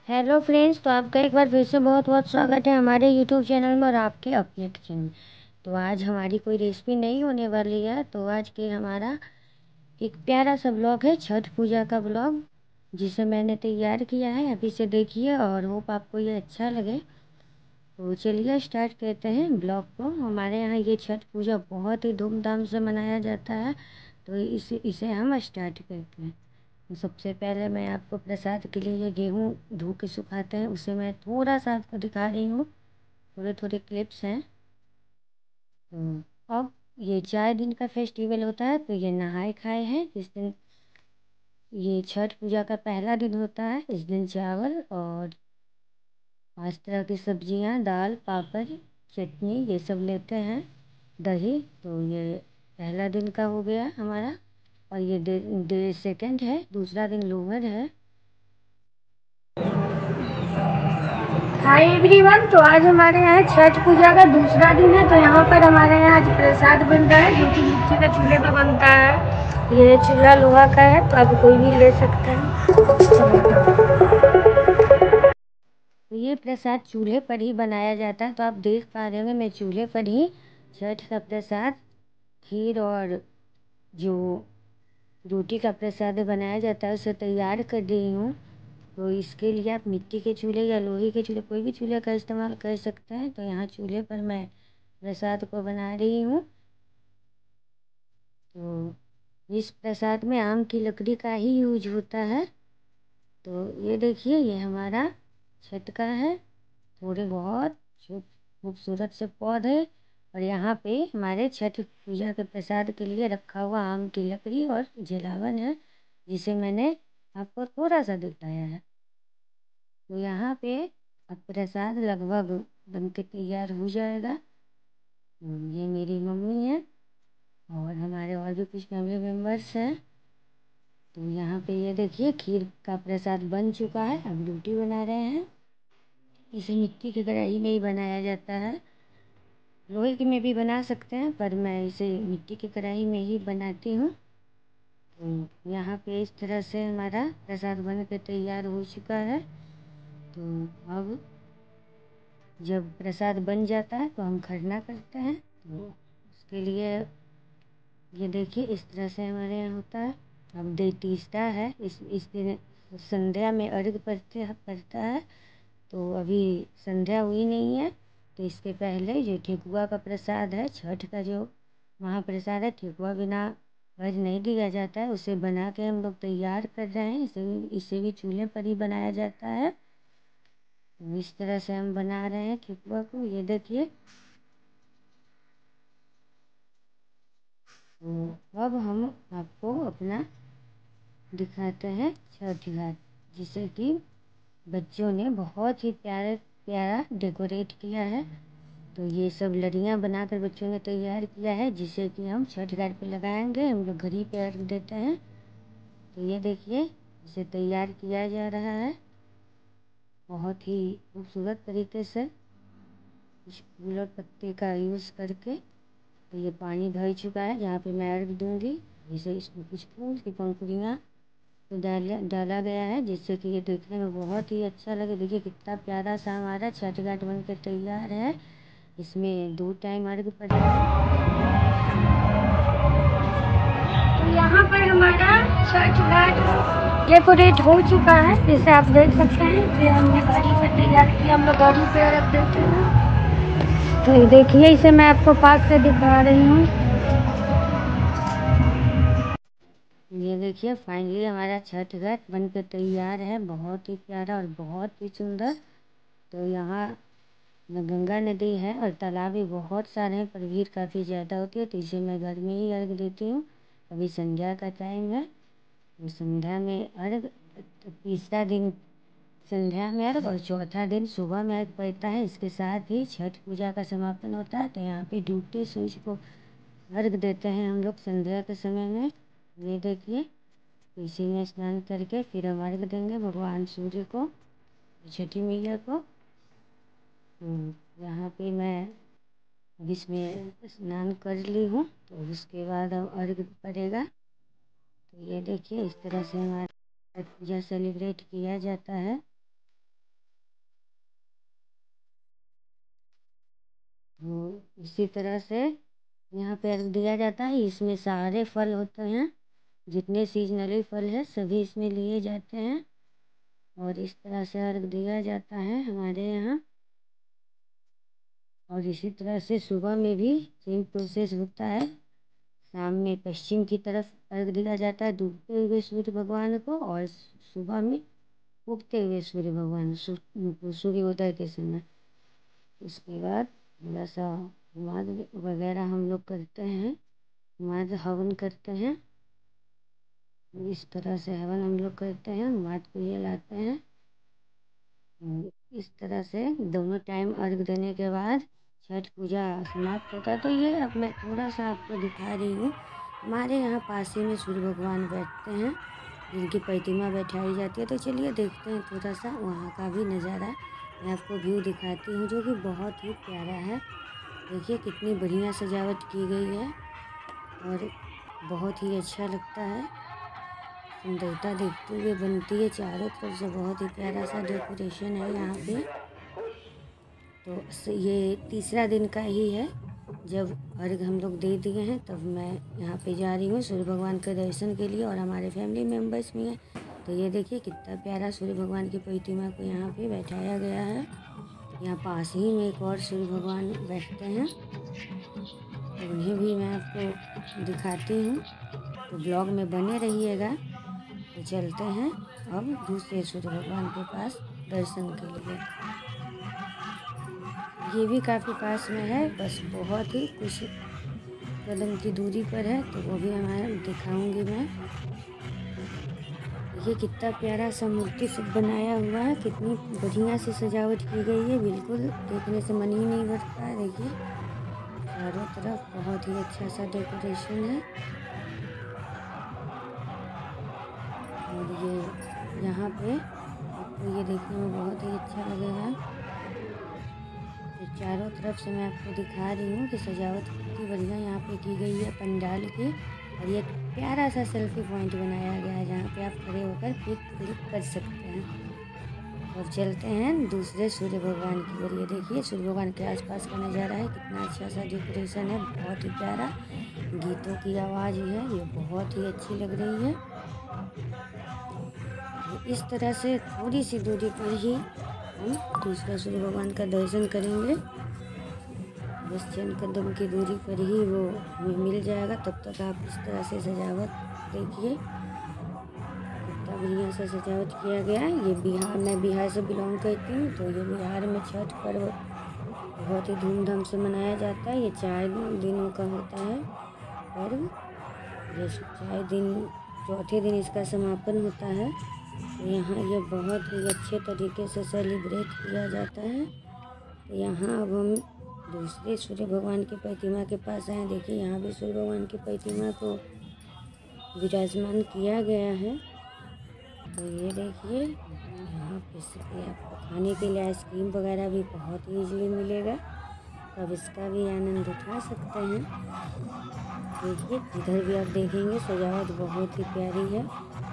Hello friends, तो आपका एक बार फिर से बहुत बहुत स्वागत है हमारे यूट्यूब चैनल में और आपके अपने किचन में। तो आज हमारी कोई रेसिपी नहीं होने वाली है। तो आज के हमारा एक प्यारा सा ब्लॉग है, छठ पूजा का ब्लॉग, जिसे मैंने तैयार किया है। अभी से देखिए और होप आपको ये अच्छा लगे। तो चलिए स्टार्ट करते हैं ब्लॉग को। हमारे यहाँ ये छठ पूजा बहुत ही धूमधाम से मनाया जाता है। तो इसे हम स्टार्ट करते हैं। तो सबसे पहले मैं आपको प्रसाद के लिए ये गेहूँ धो के सुखाते हैं, उसे मैं थोड़ा सा आपको दिखा रही हूँ। थोड़े थोड़े क्लिप्स हैं। तो अब ये 4 दिन का फेस्टिवल होता है। तो ये नहाए खाए हैं जिस दिन ये छठ पूजा का पहला दिन होता है। इस दिन चावल और 5 तरह की सब्जियाँ, दाल, पापड़, चटनी ये सब लेते हैं, दही। तो ये पहला दिन का हो गया हमारा। और ये डे सेकेंड है, दूसरा दिन लोहर है। हाय एवरीवन, तो आज हमारे यहाँ छठ पूजा का दूसरा दिन है। तो यहाँ पर हमारे यहाँ आज प्रसाद बन रहा है, जो कि मिट्टी के चूल्हे पर बनता है। ये चूल्हा लोहा का है, तो अब कोई भी ले सकता है। तो ये प्रसाद चूल्हे पर ही बनाया जाता है। तो आप देख पा रहे होंगे, मैं चूल्हे पर ही छठ का प्रसाद, खीर और जो रोटी का प्रसाद बनाया जाता है उसे तैयार कर रही हूँ। तो इसके लिए आप मिट्टी के चूल्हे या लोहे के चूल्हे, कोई भी चूल्हे का इस्तेमाल कर सकते हैं। तो यहाँ चूल्हे पर मैं प्रसाद को बना रही हूँ। तो इस प्रसाद में आम की लकड़ी का ही यूज होता है। तो ये देखिए, ये हमारा छठ का है। थोड़े बहुत खूबसूरत से पौधे, और यहाँ पे हमारे छठ पूजा के प्रसाद के लिए रखा हुआ आम की लकड़ी और जलावन है, जिसे मैंने आपको थोड़ा सा दिखाया है। तो यहाँ पे अब प्रसाद लगभग बन के तैयार हो जाएगा। ये मेरी मम्मी है और हमारे और भी कुछ फैमिली मेम्बर्स हैं। तो यहाँ पे ये देखिए, खीर का प्रसाद बन चुका है। अब रोटी बना रहे हैं। इसे मिट्टी की कढ़ाई में ही बनाया जाता है। लोहे की में भी बना सकते हैं, पर मैं इसे मिट्टी की कढ़ाई में ही बनाती हूँ। तो यहाँ पे इस तरह से हमारा प्रसाद बन के तैयार हो चुका है। तो अब जब प्रसाद बन जाता है तो हम खरना करते हैं। तो उसके लिए ये देखिए, इस तरह से हमारे यहाँ होता है। अब दे तीसरा है, इस दिन संध्या में अर्घ पड़ता है। तो अभी संध्या हुई नहीं है। तो इसके पहले जो ठेकुआ का प्रसाद है, छठ का जो महाप्रसाद है, ठेकुआ बिना अर्घ नहीं दिया जाता है। उसे बना के हम लोग तैयार कर रहे हैं। इसे भी चूल्हे पर ही बनाया जाता है। तो इस तरह से हम बना रहे हैं ठेकुआ को, ये देखिए। तो अब हम आपको अपना दिखाते हैं छठ घाट, जिसे कि बच्चों ने बहुत ही प्यारा प्यारा डेकोरेट किया है। तो ये सब लड़ियाँ बनाकर बच्चों ने तैयार किया है, जिसे कि हम छठ घाट पे लगाएंगे। हम लोग घर ही पे अर्घ देते हैं। तो ये देखिए, इसे तैयार किया जा रहा है बहुत ही खूबसूरत तरीके से, कुछ फूल और पत्ते का यूज़ करके। तो ये पानी भर चुका है जहाँ पे मैं अर्घ दूँगी। इसे इसमें कुछ फूल की पंखुड़ियाँ तो डाला गया है, जिससे कि ये देखने में बहुत ही अच्छा लगे। देखिए कितना प्यारा सा हमारा छठ घाट बन के तैयार है। इसमें 2 टाइम अर्घ पड़ेगा। तो यहाँ पर हमारा छठ घाट डेकोरेट हो चुका है, जैसे आप देख सकते हैं कि हमने गाड़ी पे तैयार किया। हम लोग गाड़ी पे रख देते हैं। तो ये देखिए, इसे मैं आपको पास से दिखा रही हूँ। ये देखिए, फाइनली हमारा छठ घाट बन के तैयार है, बहुत ही प्यारा और बहुत ही सुंदर। तो यहाँ गंगा नदी है और तालाब भी बहुत सारे हैं, पर भीड़ काफ़ी ज़्यादा होती है। तो इसे मैं घर में ही अर्घ देती हूँ। अभी संध्या का टाइम है। तो संध्या में अर्घ, तो तीसरा दिन संध्या में अर्घ और चौथा दिन सुबह में अर्घ पड़ता है। इसके साथ ही छठ पूजा का समापन होता है। तो यहाँ पे डूबते सूरज को अर्घ देते हैं हम लोग संध्या के समय में। ये देखिए, तो इसी में स्नान करके फिर हम अर्घ देंगे भगवान सूर्य को, छठी मैया को। यहाँ पे मैं अब इसमें स्नान कर ली हूँ। तो उसके बाद अब अर्घ पड़ेगा। तो ये देखिए, इस तरह से हमारा छठ पूजा सेलिब्रेट किया जाता है। इसी तरह से यहाँ पे अर्घ दिया जाता है। इसमें सारे फल होते हैं, जितने सीजनली फल है सभी इसमें लिए जाते हैं और इस तरह से अर्घ दिया जाता है हमारे यहाँ। और इसी तरह से सुबह में भी सेम प्रोसेस होता है। शाम में पश्चिम की तरफ अर्घ दिया जाता है डूबते हुए सूर्य भगवान को, और सुबह में उगते हुए सूर्य भगवान सूर्योदय के समय। उसके बाद थोड़ा सा होमाद वगैरह हम लोग करते हैं, होमाद हवन करते हैं। इस तरह से हवन हम लोग करते हैं, होमाद को ये लाते हैं। इस तरह से दोनों टाइम अर्घ देने के बाद छठ पूजा समाप्त होता है। तो ये अब मैं थोड़ा सा आपको दिखा रही हूँ। हमारे यहाँ पास ही में सूर्य भगवान बैठते हैं, जिनकी प्रतिमा बैठाई जाती है। तो चलिए देखते हैं थोड़ा सा वहाँ का भी नज़ारा। मैं आपको व्यू दिखाती हूँ जो कि बहुत ही प्यारा है। देखिए कितनी बढ़िया सजावट की गई है और बहुत ही अच्छा लगता है। सुंदरता देखते हुए बनती है चारों तरफ से, बहुत ही प्यारा सा डेकोरेशन है यहाँ पे। तो ये तीसरा दिन का ही है जब अर्घ हम लोग दे दिए हैं, तब मैं यहाँ पे जा रही हूँ सूर्य भगवान के दर्शन के लिए, और हमारे फैमिली मेम्बर्स भी हैं। तो ये देखिए कितना प्यारा सूर्य भगवान की प्रतिमा को यहाँ पे बैठाया गया है। यहाँ पास ही में एक और सूर्य भगवान बैठते हैं, तो उन्हें भी मैं आपको दिखाती हूँ। तो ब्लॉग में बने रहिएगा। तो चलते हैं अब दूसरे सूर्य भगवान के पास दर्शन के लिए। ये भी काफ़ी पास में है, बस बहुत ही कुछ कदम की दूरी पर है, तो वो भी हमें दिखाऊंगी मैं। ये कितना प्यारा सा मूर्ति सब बनाया हुआ है, कितनी बढ़िया से सजावट की गई है, बिल्कुल देखने से मन ही नहीं भरता है। देखिए चारों तरफ बहुत ही अच्छा सा डेकोरेशन है। और ये यहाँ पे आपको ये देखने में बहुत ही अच्छा लगेगा। तो चारों तरफ से मैं आपको दिखा रही हूँ कि सजावट कितनी बढ़िया यहाँ पे की गई है पंडाल की। और ये प्यारा सा सेल्फी पॉइंट बनाया गया है जहाँ पे आप खड़े होकर क्लिक कर सकते हैं। अब चलते हैं दूसरे सूर्य भगवान की ओर। ये देखिए सूर्य भगवान के आसपास का नज़ारा है, कितना अच्छा सा डेकोरेशन है, बहुत ही प्यारा। गीतों की आवाज़ है, ये बहुत ही अच्छी लग रही है। तो इस तरह से थोड़ी सी दूरी पर ही हम दूसरा सूर्य भगवान का दर्शन करेंगे। बस चंद कदम की दूरी पर ही वो हमें मिल जाएगा। तब तक आप इस तरह से सजावट देखिए, कितना बढ़िया सा सजावट किया गया है। ये बिहार, मैं बिहार से बिलोंग करती हूँ, तो ये बिहार में छठ पर्व बहुत ही धूमधाम से मनाया जाता है। ये 4 दिनों का होता है पर्व। ये 4 दिन, चौथे दिन इसका समापन होता है। तो यहाँ ये बहुत ही अच्छे तरीके से सेलिब्रेट किया जाता है। तो यहाँ अब हम दूसरे सूर्य भगवान की प्रतिमा के पास आए। देखिए यहाँ भी सूर्य भगवान की प्रतिमा को विराजमान किया गया है। तो ये देखिए यहाँ पे आपको खाने के लिए आइसक्रीम वगैरह भी बहुत ही ईजिली मिलेगा, तो अब इसका भी आनंद उठा सकते हैं। देखिए इधर भी आप देखेंगे सजावट बहुत ही प्यारी है।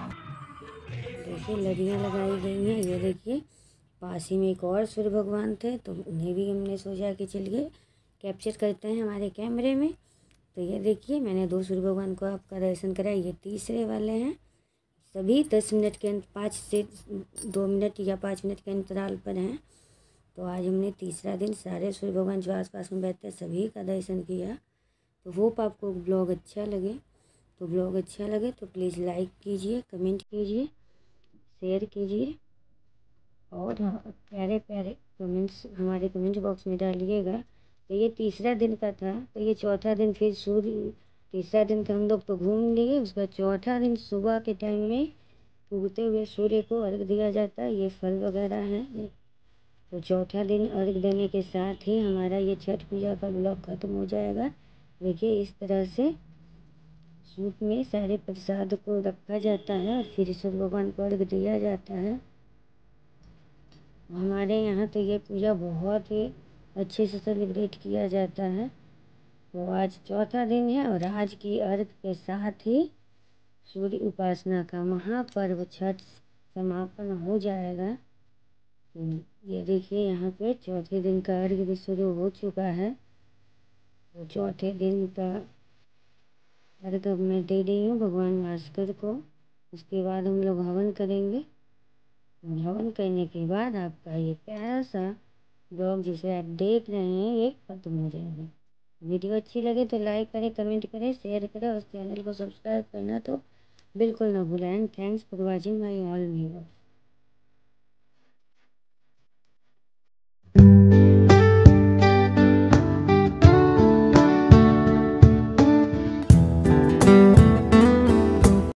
देखिए लड़ियाँ लगाई गई हैं। ये देखिए पास ही में एक और सूर्य भगवान थे, तो उन्हें भी हमने सोचा कि चलिए कैप्चर करते हैं हमारे कैमरे में। तो ये देखिए मैंने 2 सूर्य भगवान को आपका दर्शन कराया, ये तीसरे वाले हैं। सभी 10 मिनट के 5 से 2 मिनट या 5 मिनट के अंतराल पर हैं। तो आज हमने तीसरा दिन सारे सूर्य भगवान जो आसपास में बैठते हैं सभी का दर्शन किया। तो होप आपको ब्लॉग अच्छा लगे। तो ब्लॉग अच्छा लगे तो प्लीज़ लाइक कीजिए, कमेंट कीजिए, शेयर कीजिए, और प्यारे प्यारे कमेंट्स हमारे कमेंट बॉक्स में डालिएगा। तो ये तीसरा दिन का था, तो ये चौथा दिन फिर सूर्य, तीसरा दिन का हम लोग तो घूम लिए। उसका चौथा दिन सुबह के टाइम में उगते हुए सूर्य को अर्घ दिया जाता है। ये फल वगैरह हैं। तो चौथा दिन अर्घ देने के साथ ही हमारा ये छठ पूजा का ब्लॉग ख़त्म हो जाएगा। देखिए इस तरह से सूप में सारे प्रसाद को रखा जाता है और फिर सूर्य भगवान को अर्घ दिया जाता है। हमारे यहाँ तो ये पूजा बहुत ही अच्छे से सेलिब्रेट किया जाता है। तो आज चौथा दिन है और आज की अर्घ के साथ ही सूर्य उपासना का महापर्व छठ समापन हो जाएगा। तो ये देखिए यहाँ पे चौथे दिन का अर्घ भी शुरू हो चुका है। तो चौथे दिन का अर्घ मैं दे रही हूँ भगवान भास्कर को। उसके बाद हम लोग हवन करेंगे। हवन करने के बाद आपका ये प्यारा सा ब्लॉग जिसे आप देख रहे हैं ये खत्म हो जाएगा। वीडियो अच्छी लगे तो लाइक करें, कमेंट करें, शेयर करें और चैनल को सब्सक्राइब करना तो बिल्कुल ना भूलें। Thanks for watching my all video.